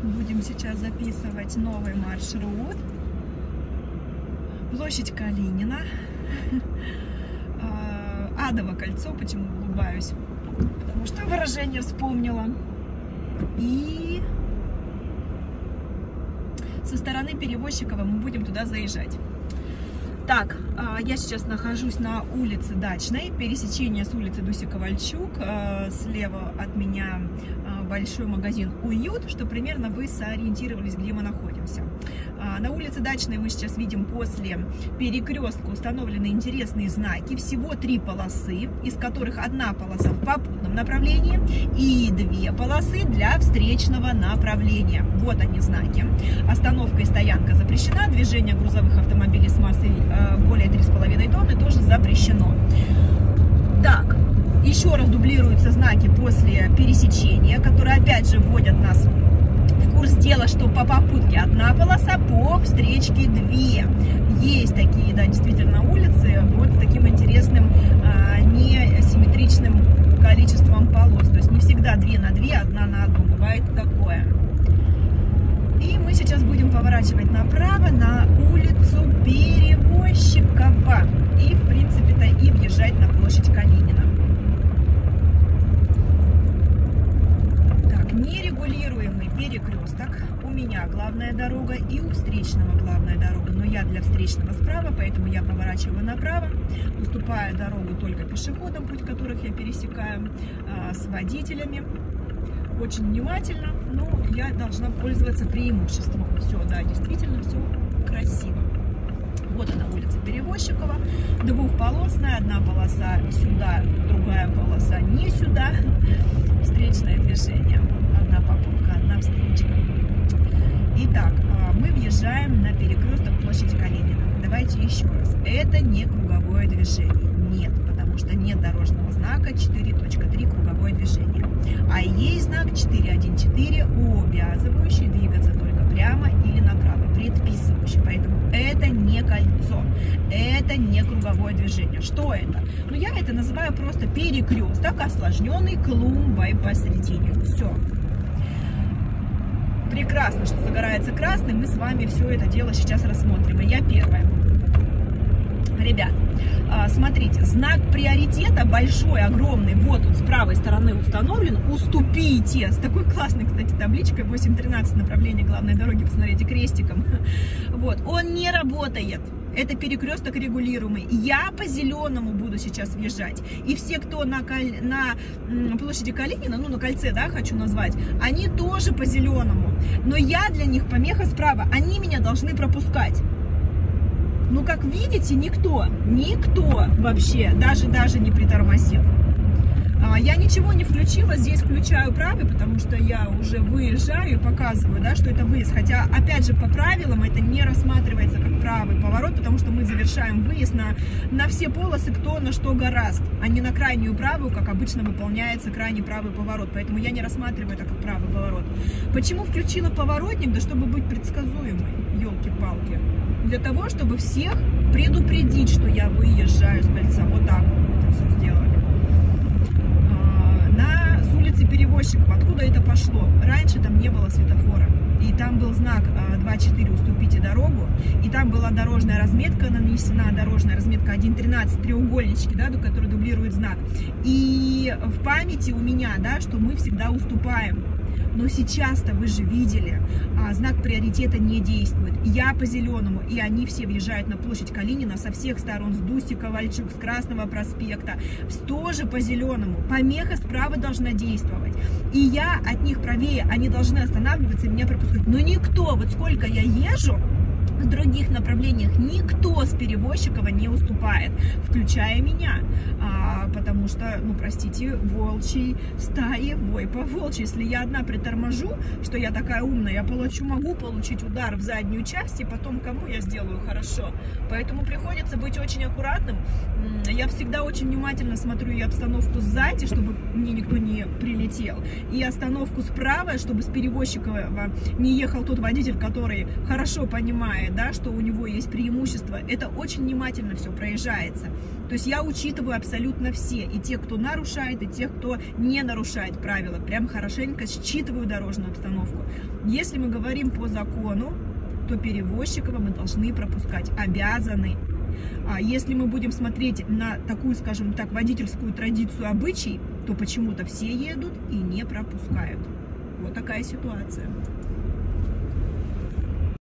Будем сейчас записывать новый маршрут. Площадь Калинина. Адово кольцо. Почему улыбаюсь? Потому что выражение вспомнила. И со стороны Перевозчикова мы будем туда заезжать. Так, я сейчас нахожусь на улице Дачной, пересечение с улицы Дуси-Ковальчук. Слева от меня большой магазин «Уют», что примерно вы сориентировались, где мы находимся. На улице Дачной мы сейчас видим после перекрестка установлены интересные знаки. Всего 3 полосы, из которых 1 полоса в попутном направлении и 2 полосы для встречного направления. Вот они знаки. Остановка и стоянка запрещена. Движение грузовых автомобилей с массой более 3,5 тонны тоже запрещено. Так, еще раз дублируются знаки после пересечения, которые опять же вводят нас в курс дела, что по попутке 1 полоса, по встречке 2. Есть такие, да, действительно улицы вот с таким интересным несимметричным количеством полос. То есть не всегда 2 на 2, 1 на 1. Бывает такое. И мы сейчас будем поворачивать направо на улицу Перевозчикова. И, в принципе-то, и въезжать на площадь Калинина. Так, нерегулируемый перекресток. У меня главная дорога и у встречного главная дорога. Но я для встречного справа, поэтому я поворачиваю направо. Уступаю дорогу только пешеходам, путь которых я пересекаю, с водителями. Очень внимательно, но я должна пользоваться преимуществом. Все, да, действительно, все красиво. Вот она, улица Перевозчикова. Двухполосная, 1 полоса сюда, другая полоса не сюда. Встречное движение. 1 попутка, 1 встречка. Итак, мы въезжаем на перекресток площади Калинина. Давайте еще раз. Это не круговое движение. Нет, потому что нет дорожного знака 4.3 круговое движение. А есть знак 4.1.4, обязывающий двигаться только прямо или направо, предписывающий. Поэтому это не кольцо, это не круговое движение. Что это? Ну, я это называю просто перекресток, осложненный клумбой посередине. Все. Прекрасно, что загорается красным. Мы с вами все это дело сейчас рассмотрим. И я первая. Ребят, смотрите, знак приоритета большой, огромный, вот он с правой стороны установлен, уступите, с такой классной, кстати, табличкой 8.13 направление главной дороги, посмотрите, крестиком, вот, он не работает, это перекресток регулируемый, я по зеленому буду сейчас въезжать, и все, кто на площади Калинина, ну, на кольце, да, хочу назвать, они тоже по зеленому, но я для них помеха справа, они меня должны пропускать. Ну, как видите, никто вообще даже не притормозил. Я ничего не включила, здесь включаю правый, потому что я уже выезжаю и показываю, да, что это выезд. Хотя, опять же, по правилам это не рассматривается как правый поворот, потому что мы завершаем выезд на все полосы, кто на что гораст, а не на крайнюю правую, как обычно выполняется крайний правый поворот. Поэтому я не рассматриваю это как правый поворот. Почему включила поворотник? Да чтобы быть предсказуемой, елки-палки. Для того, чтобы всех предупредить, что я выезжаю с кольца. Вот так вот это все сделали. С улицы Перевозчикова. Откуда это пошло? Раньше там не было светофора. И там был знак 2.4 «Уступите дорогу». И там была дорожная разметка нанесена, дорожная разметка 1.13, треугольнички, да, которые дублируют знак. И в памяти у меня, да, что мы всегда уступаем. Но сейчас-то вы же видели, знак приоритета не действует. Я по зеленому, и они все въезжают на площадь Калинина со всех сторон, с Дуси-Ковальчук, с Красного проспекта, тоже по зеленому. Помеха справа должна действовать. И я от них правее, они должны останавливаться и меня пропускать. Но никто, вот сколько я езжу, в других направлениях никто с Перевозчикова не уступает, включая меня, потому что, ну, простите, волчьей стаи вой по волчьи. Если я одна приторможу, что я такая умная, я могу получить удар в заднюю часть, и потом кому я сделаю хорошо. Поэтому приходится быть очень аккуратным. Я всегда очень внимательно смотрю и обстановку сзади, чтобы мне никто не прилетел, и остановку справа, чтобы с Перевозчикова не ехал тот водитель, который хорошо понимает, понимает, да, что у него есть преимущество, это очень внимательно все проезжается. То есть я учитываю абсолютно все, и тех, кто нарушает, и тех, кто не нарушает правила. Прям хорошенько считываю дорожную обстановку. Если мы говорим по закону, то перевозчиков мы должны пропускать, обязаны. А если мы будем смотреть на такую, скажем так, водительскую традицию, обычай, то почему-то все едут и не пропускают. Вот такая ситуация.